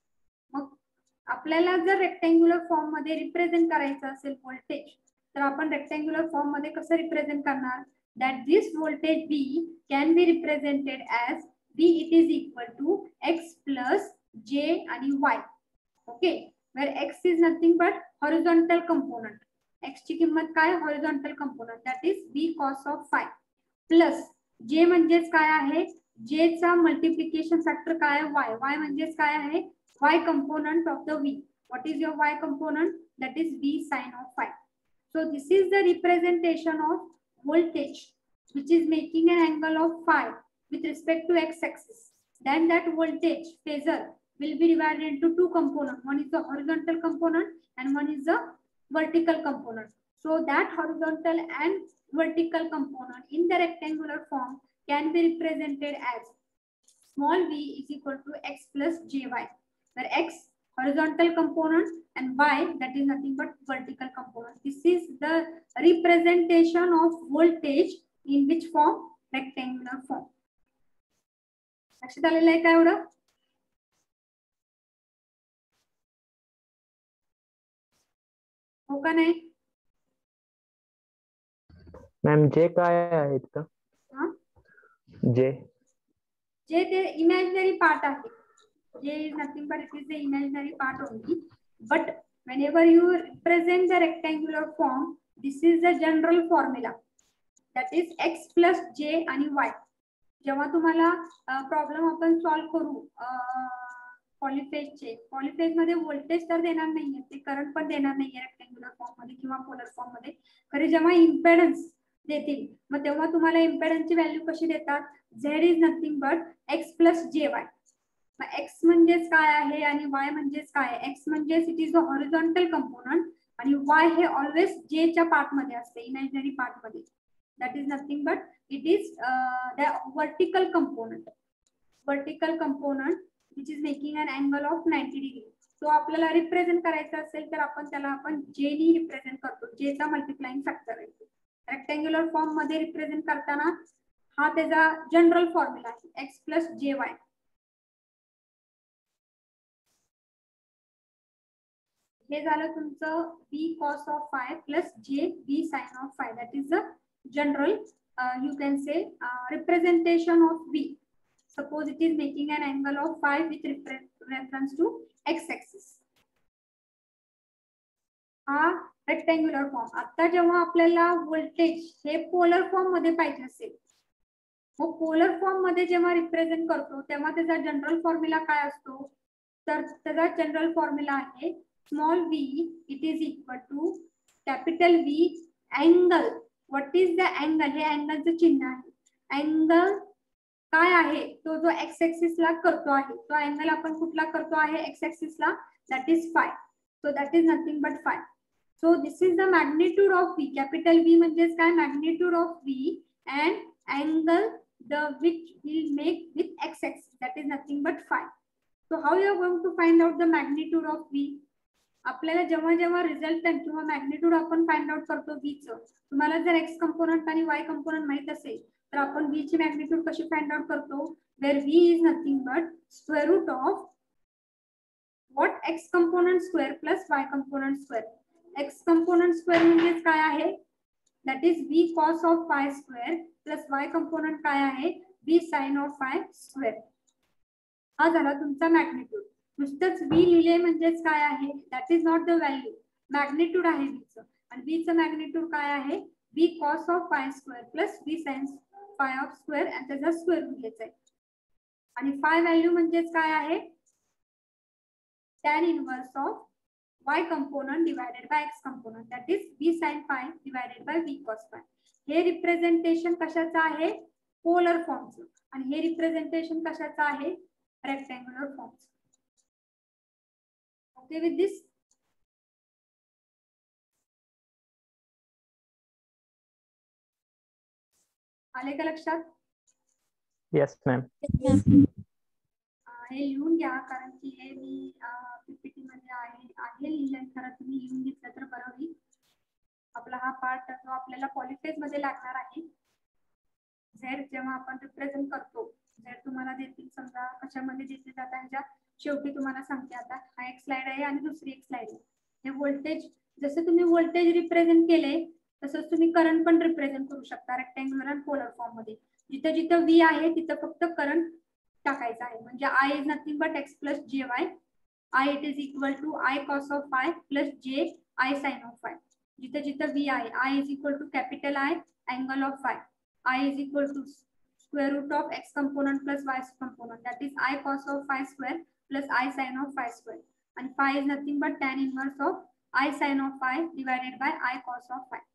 मग आपल्याला जर rectangular form मध्ये represent करायचं असेल voltage, तर आपण rectangular form मध्ये कसं represent करणार? That this voltage V can be represented as V, it is equal to x plus j आणि y. Okay, where x is nothing but horizontal component. x ची किंमत काय? horizontal component, that is V cos of phi, plus j म्हणजेच काय आहे? j चा multiplication factor काय आहे? y. y म्हणजेच काय आहे? y component of the V. What is your y component? That is V sin of phi. So this is the representation of voltage which is making an angle of phi with respect to x axis. Then that voltage phasor will be divided into two components. One is the horizontal component and one is the vertical component. So that horizontal and vertical component in the rectangular form can be represented as small v is equal to x plus jy, where x horizontal component and y, that is nothing but vertical component. This is the representation of voltage in which form? Rectangular form. लक्षात आलेलं आहे का एवढं? हो का नाही? Ma'am जे काय आहेत का? जे जे ते इमॅजिनरी पार्ट आहे. J is nothing but it is the imaginary part only. But whenever you represent the rectangular form, this is the general formula. That is x plus j आणि y. जेव्हा तुम्हाला प्रॉब्लेम आपण solve करू पॉलिफेजचे, polyphase मध्ये voltage तर देणार नाहीये, ते करंट पण देणार नाहीये रेक्टँग्युलर फॉर्म मध्ये किंवा पोलर फॉर्म मध्ये. खरे जेव्हा इम्पेडन्स देतील, मग तेव्हा तुम्हाला इम्पेडन्सची व्हॅल्यू कशी देतात, Z is nothing but X plus J Y. मग एक्स म्हणजेच काय आहे आणि वाय म्हणजेच काय आहे. एक्स म्हणजेच it is the horizontal component आणि वाय हे ऑलवेज जे च्या पार्ट मध्ये असते, इमॅजिनरी पार्ट मध्ये. That is nothing but it is the vertical component. Vertical component which is making an angle of ninety degree. तो आपल्याला represent करायचा असेल तर आपण त्याला आपण जे नी रिप्रेझेंट करतो, जे चा मल्टिप्लाइंग फॅक्टर आहे. रेक्टँग्युलर फॉर्म मध्ये रिप्रेझेंट करताना हा त्याचा जनरल फॉर्म्युला आहे, एक्स प्लस जे वाय. हे झालं तुमचं B cos of phi plus J B sine of phi. That is the general you can say representation of B. Suppose it is making an angle of five with reference to x axis. हा rectangular form. आता जेव्हा आपल्याला voltage हे polar form मध्ये पाहिजे असेल, मग polar form मध्ये जेव्हा represent करतो तेव्हा त्याचा जनरल फॉर्म्युला काय असतो, तर त्याचा जनरल फॉर्म्युला आहे small v it is equal to capital V angle. What is the angle, हे अँगलचं चिन्ह आहे. अँगल काय आहे, तो जो एक्स एक्सिस ला करतो आहे, तो अँगल आपण कुठला करतो आहे, एक्स एक्सिस ला, that is phi. So that is nothing but phi. So this is the magnitude of V. Capital V म्हणजेच काय, magnitude of V and angle the which will make with X axis, that is nothing but phi. So how you are going to find out the magnitude of V. आपल्याला जेव्हा जेव्हा resultant किंवा magnitude आपण find out करतो V चं, तुम्हाला जर x component आणि वाय कंपोनंट माहित असेल तर आपण V ची मॅग्निट्यूड कशी फाइंड आउट करतो, where V is nothing but square root of what, X component square plus Y component square. X component square म्हणजेच काय आहे, that is V cos of phi square plus Y component काय आहे, V sine of phi square. हा झाला तुमचा magnitude. नुसतंच V लिहिले म्हणजेच काय आहे, that is not the value, magnitude आहे V चं. आणि V चं मॅग्निट्यूड काय आहे, V cos of phi square plus V sine phi of square आणि त्याचा स्क्वेअर रूट घ्यायचा आहे. आणि फाय व्हॅल्यू म्हणजेच काय आहे, tan inverse of y component divided by x component, that is V sine phi divided by V cos phi. हे representation कशाचं आहे, पोलर फॉर्मचं. आणि हे रिप्रेझेंटेशन कशाचं आहे, रेक्टँग्युलर फॉर्मचं. Okay with this. आले का लक्षात? Yes ma'am. हे लिहून घ्या, कारण की हे मी पीपीटी मध्ये आहे आहे लिहिलंय, खरं तुम्ही लिहून घेतलं तर बरं होईल. आपला हा पार्ट जो आपल्याला पॉलिफेज मध्ये लागणार आहे. झेड जेव्हा आपण रिप्रेझेंट करतो, झेड तुम्हाला देतील समजा कशामध्ये देतील, आता ह्याच्या शेवटी तुम्हाला सांगते. आता हा एक स्लाइड आहे आणि दुसरी एक स्लाइड आहे. हे व्होल्टेज, जसं तुम्ही व्होल्टेज रिप्रेझेंट केले तसंच तुम्ही करंट पण रिप्रेझेंट करू शकता रेक्टँग्युलर आणि पोलर फॉर्म मध्ये. जिथं जिथं V आहे तिथं फक्त करंट टाकायचा आहे. म्हणजे I is nothing but X plus J Y. I it is equal to I cos of phi plus J I sine of phi. जिथं जिथं V आहे, I is equal to capital I angle of phi. I is equal to square root of X component plus Y component, that is I cos of phi square plus I sine of phi square. आणि phi is nothing but tan inverse of I sine of phi divided by I cos of phi.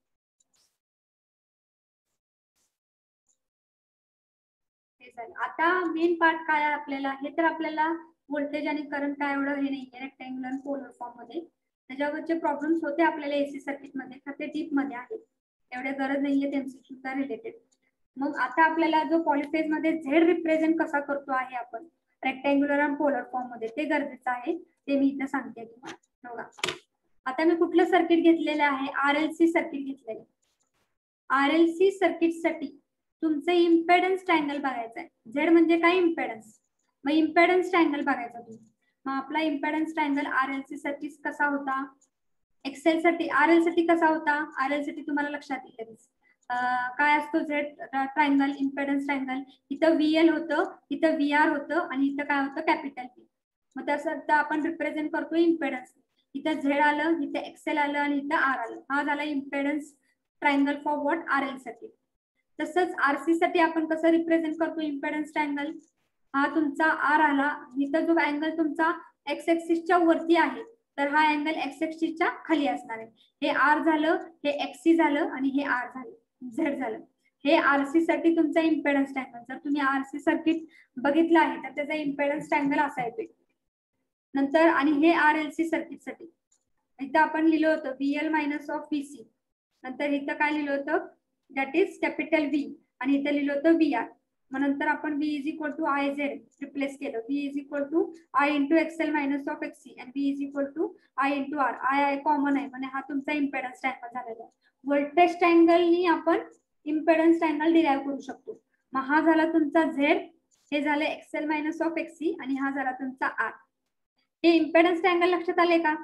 आता main part काय आहे आपल्याला, हे तर आपल्याला voltage आणि current काय एवढं हे नाही रेक्टँग्युलर पोलर फॉर्म मध्ये. त्याच्यावरचे प्रॉब्लेम्स होते आपल्याला एसी सर्किट मध्ये, तर ते डीप मध्ये आहे, एवढ्या गरज नाहीये एमसीक्यू चा रिलेटेड. मग आता आपल्याला जो पॉलिफेज मध्ये झेड रिप्रेझेंट कसा करतो आहे आपण रेक्टँग्युलर आणि पोलर फॉर्म मध्ये, ते गरजेचं आहे, ते मी इथं सांगते तुम्हाला. बघा आता मी कुठलं सर्किट घेतलेलं आहे, आरएलसी सर्किट घेतलेलं. आरएलसी सर्किट साठी तुमचं इम्पेडन्स ट्रायंगल बघायचं आहे. झेड म्हणजे काय, इम्पेडन्स. मग इम्पेडन्स ट्रायंगल बघायचा तुम्ही. मग आपला इम्पेडन्स ट्रायंगल आरएलसी साठी कसा होता, एक्सेल साठी आरएल साठी कसा होता, आरएल साठी तुम्हाला लक्षात येईल काय असतो झेड ट्रायंगल, इम्पेडन्स ट्रायंगल. इथं व्हीएल होतं, इथं व्हीआर होतं आणि इथं काय होतं, कॅपिटल पी. मग तसं आपण रिप्रेझेंट करतो इम्पेडन्स. इथं झेड आलं, इथं एक्सेल आलं आणि इथं आर आलं. हा झाला impedance triangle for what, RL साठी. तसंच आरसी साठी आपण कसं रिप्रेझेंट करतो इम्पेडन्स ट्रायंगल, हा तुमचा आर आला, इथं जो अँगल तुमचा एक्स एक्सिसच्या वरती आहे तर हा अँगल एक्स एक्सिसच्या खाली असणार आहे. हे आर झालं, हे एक्सी झालं आणि हे आर झालं. झेड झालं. हे आरसी साठी तुमचा इम्पेडन्स ट्रँगल. जर तुम्ही आरसी सर्किट बघितलं आहे तर त्याचा इम्पेडन्स ट्रँगल असा येतोय. नंतर आणि हे आरएलसी सर्किट साठी इथं आपण लिहिलं होतं व्हीएल मायनस ऑफ व्हीसी. नंतर इथं काय लिहिलं होतं दॅट इज कॅपिटल व्ही आणि इथं लिहिलं होतं व्ही आर. मग नंतर आपण V is equal to I Z replace केलं. V is equal to I into XL minus of XC आणि V is equal to I into R. I I common आहे म्हणजे हा तुमचा इम्पेडन्स ट्रँगल झालेला आहे. व्होल्टेज ट्रँगलनी आपण इम्पेडन्स ट्रँगल डिराईव्ह करू शकतो. मग हा झाला तुमचा झेड, हे झालं एक्सएल मायनस ऑफ एक्सी आणि हा झाला तुमचा आर. हे इम्पेडन्स ट्रँगल लक्षात आले का?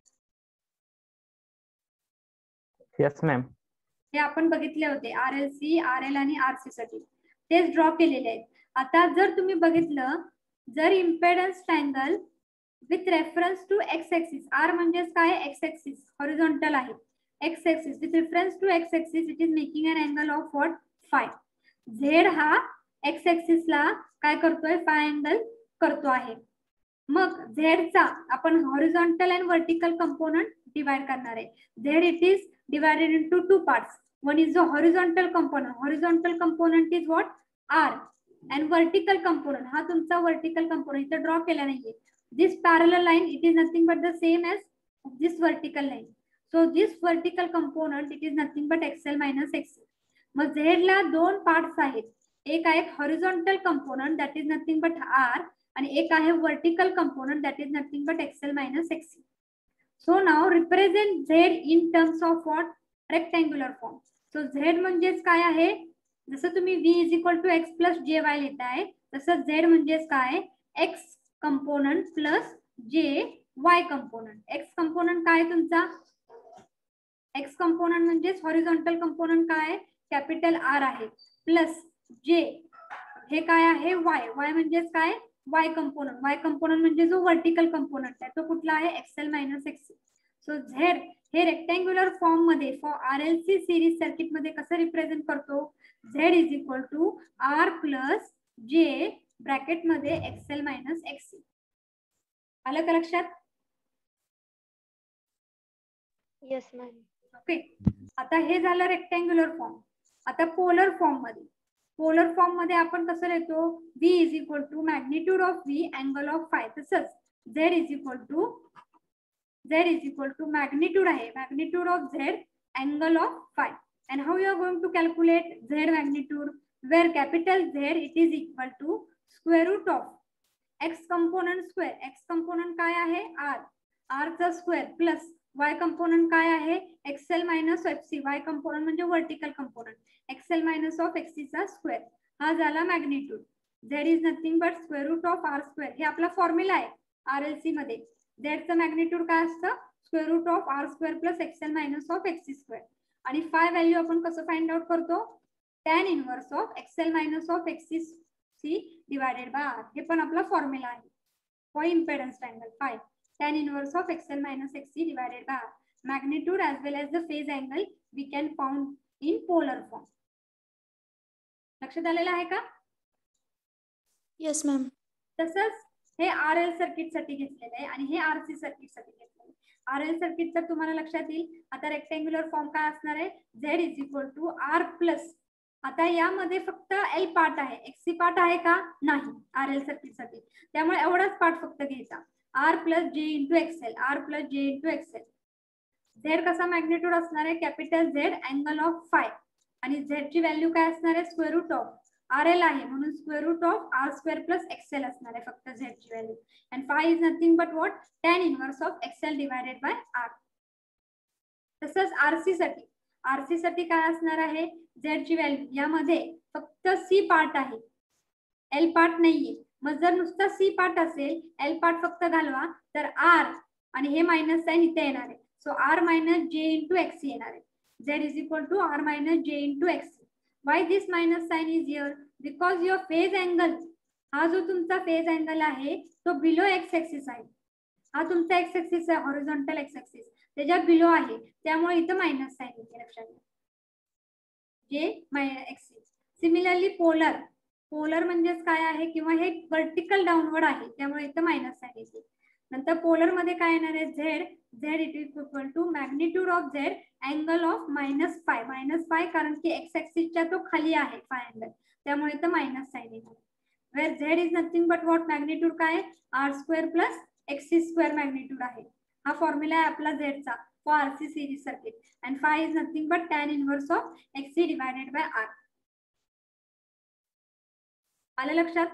Yes, ma'am. हे आपण बघितले होते R L C, R L आणि आरसी साठी तेच ड्रॉ केलेले आहेत. आता जर तुम्ही बघितलं जर impedance triangle with reference to X axis, R म्हणजेच काय एक्स एक्सिस हॉरिझॉन्टल आहे, X axis with reference to X axis it is making an angle of what phi. Z हा एक्स एक्सिसला काय करतोय फाय अँगल करतो आहे. मग झेडचा आपण horizontal and vertical component divide करणार आहे. Z it is divided into two parts. One is the horizontal component. Horizontal component is what? R. And vertical component. हा तुमचा vertical component इथे ड्रॉ केला नाहीये. This parallel line it is nothing but the same as this vertical line. So this vertical component it is nothing but X L minus X C. Mug Z ला दोन parts आहेत. एक आहे horizontal component that is nothing but R आणि एक आहे vertical component that is nothing but X L minus X C. So now represent Z in terms of what? Rectangular form. So Z म्हणजेच काय आहे? जसं तुम्ही V is equal to X plus J Y लिहिताय तसं Z म्हणजेच काय? X component plus J Y component. X component काय तुमचा? X component म्हणजेच horizontal component काय? कॅपिटल R आहे प्लस J हे काय आहे? Y. Y म्हणजेच काय? Y component. Y कंपोनंट म्हणजे जो वर्टिकल कंपोनंट आहे तो कुठला आहे? XL minus XC. So Z हे रेक्टँग्युलर फॉर्म मध्ये फॉर आरएलसी सिरीज सर्किट मध्ये कसं रिप्रेझेंट करतो? Z is equal to R plus j bracket मध्ये एक्सएल मायनस एक्सी. आलं का लक्षात? Yes ma'am. ओके. आता हे झालं रेक्टँग्युलर फॉर्म. आता पोलर फॉर्म मध्ये पोलर फॉर्म मध्ये आपण कसं लिहितो? V is equal to magnitude of V angle of phi. तसंच Z is equal to Z is equal to magnitude आहे magnitude of Z angle of phi. And how you are going to calculate Z magnitude? Where capital Z it is equal to square root of X component square. X component काय आहे? R. R चा square plus Y component काय आहे? XL minus XC. Y component म्हणजे vertical component. XL minus of XC चा square. हा झाला magnitude. Z is nothing but square root of R square. हे आपला फॉर्म्युला आहे आरएलसी मध्ये. Z चं मॅग्निट्यूड काय असतं? Square root of R square plus XL minus of XC square. आणि फाय व्हॅल्यू आपण कसं फाइंड आउट करतो? Tan inverse of XL minus of XC C divided by R. हे पण आपला फॉर्म्युला आहे for impedance triangle. Phi tan inverse of xl minus xc divided by R. Magnitude as well as the phase angle we can found in polar form. लक्षात आलेलं आहे का? Yes ma'am. तसंच हे आरएल सर्किट साठी घेतलेलं आहे आणि हे आरसी सर्किट साठी घेतलेलं आहे. आरएल सर्किट तर तुम्हाला लक्षात येईल. आता रेक्टँग्युलर फॉर्म काय असणार आहे? Z is equal to R plus. आता यामध्ये फक्त एल पार्ट आहे, एक्सी पार्ट आहे का? नाही आरएल सर्किट साठी. त्यामुळे एवढाच पार्ट फक्त घ्यायचा. R plus j into XL. R plus j into XL. Z कसा मॅग्निट्यूड असणार आहे? Capital Z angle of phi. आणि झेड ची व्हॅल्यू काय असणार आहे? Square root of R L आहे म्हणून square root of R square plus XL असणार आहे फक्त झेड ची value. And phi is nothing but what? Tan inverse of XL divided by R. तसंच आरसी साठी आरसी साठी काय असणार आहे? झेड ची व्हॅल्यू यामध्ये फक्त सी पार्ट आहे, एल पार्ट नाहीये. मग जर नुसता सी पार्ट असेल, एल पार्ट फक्त घालवा तर आर आणि हे मायनस साइन इथे येणार आहे. So R minus j into XC येणार आहे. Z is equal to R minus j into XC. Why this minus sign is here? Because your phase angle, हा जो तुमचा फेज अँगल आहे तो बिलो एक्स एक्सिस आहे. हा तुमचा एक्स एक्सिस आहे, हॉरिझॉन्टल एक्स एक्सिस त्याच्या बिलो आहे, त्यामुळे इथं मायनस साइन येते. लक्षात घ्या जे minus axis. Similarly polar polar म्हणजेच काय आहे? किंवा हे वर्टिकल डाऊनवर्ड आहे त्यामुळे इथं मायनस साइन येते. नंतर पोलर मध्ये काय येणार आहे Z Z it is equal to magnitude of Z angle of minus phi minus phi कारण की एक्स ऍक्सिसच्या तो खाली आहे फाय अँगल त्यामुळे तर मायनस साइन येणार where Z is nothing but what magnitude काय R square plus XC square magnitude आहे हा फॉर्म्युला आहे आपला झेडचा for RC series circuit and phi is nothing but tan inverse of XC divided by R आलं लक्षात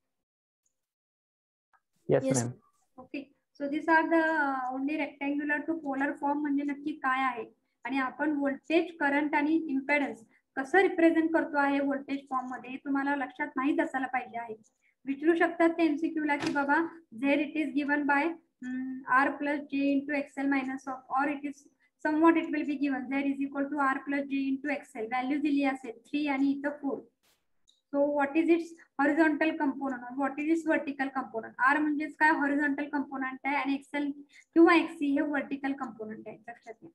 Yes, Yes. ma'am. Okay so this are the only rectangular to polar form म्हणजे नक्की काय आहे आणि आपण व्होल्टेज करंट आणि impedance कसं रिप्रेझेंट करतो आहे व्होल्टेज फॉर्म मध्ये तुम्हाला लक्षात माहित असायला पाहिजे आहे विचारू शकतात ते एमसीक्यू ला की बाबा Z it is given by R plus j into XL minus of or it is somewhat it will be given Z is equal to R plus j into XL value दिली असेल three आणि इथं four So what is its horizontal component or what is its vertical component? R म्हणजेच काय horizontal component आहे आणि Excel किंवा XC हे vertical component आहे लक्षात घ्या.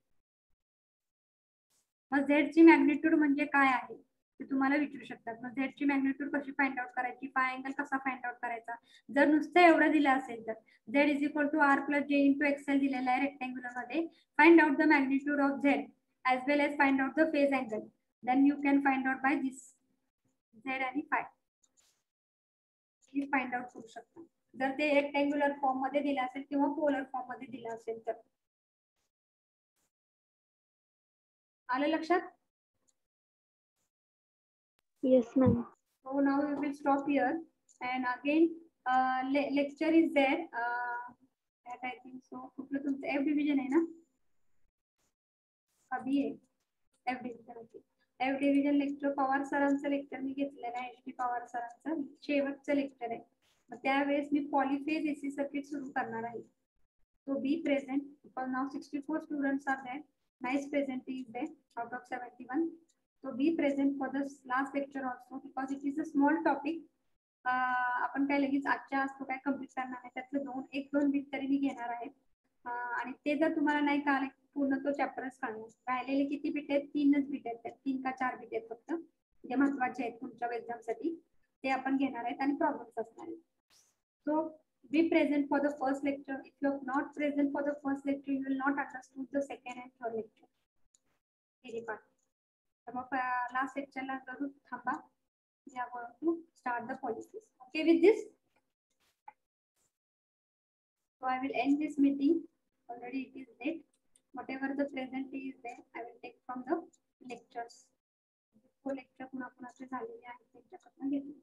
मग Z ची मॅग्निट्यूड म्हणजे काय आहे ते तुम्हाला विचारू शकतात. मग Z ची मॅग्निट्यूड कशी फाइंड आउट करायची फाय अँगल कसा फाइंड आउट करायचा जर नुसतं एवढं दिलं असेल तर Z is equal to R plus j into XL दिलेला आहे रेक्टँग्युलर मध्ये find out the magnitude of Z as well as find out the phase angle then you can find out by this Z आणि phi find out करू शकता जर ते rectangular form मध्ये दिलं असेल किंवा पोलर फॉर्म मध्ये दिलं असेल तर आलं लक्षात Yes, ma'am. So now we will stop here and again uh, le lecture is there uh, that I think so कुठलं तुमचं एफ डिव्हिजन आहे ना अभी आहे F division F division lecture Pawar सरांचं लेक्चर मी घेतलेलं आहे एच डी पवार सरांचं शेवटचं लेक्चर आहे मग त्यावेळेस मी पॉलिफेज एसी सर्किट सुरू करणार आहे so be present because now sixty four students are there nice present is there out of seventy one so be present for the last lecture also because it is a small topic आपण काय लगेच आजच्या आज तो काय complete करणार आहे त्यातलं दोन एक दोन बीट तरी मी घेणार आहे आणि ते जर तुम्हाला नाही कळले पूर्ण तो चॅप्टरच काढणार राहिलेले किती बीट आहेत तीनच बीट आहेत तीन का चार बीट आहेत फक्त जे महत्वाचे आहेत तुमच्या एक्झामसाठी ते आपण घेणार आहेत आणि प्रॉब्लेम्स असणार आहेत so be present for the first lecture if you are not present for the first lecture you will not understood the second and third lecture theory part तर मग लास्ट लेक्चरला जरूर थांबा we are going to start the policies okay with this so I will end this meeting already it is late whatever the present is there I will take from the lectures. lecture पुन्हा पुन्हा झालेले आहेत त्यांच्याकडून घेतले.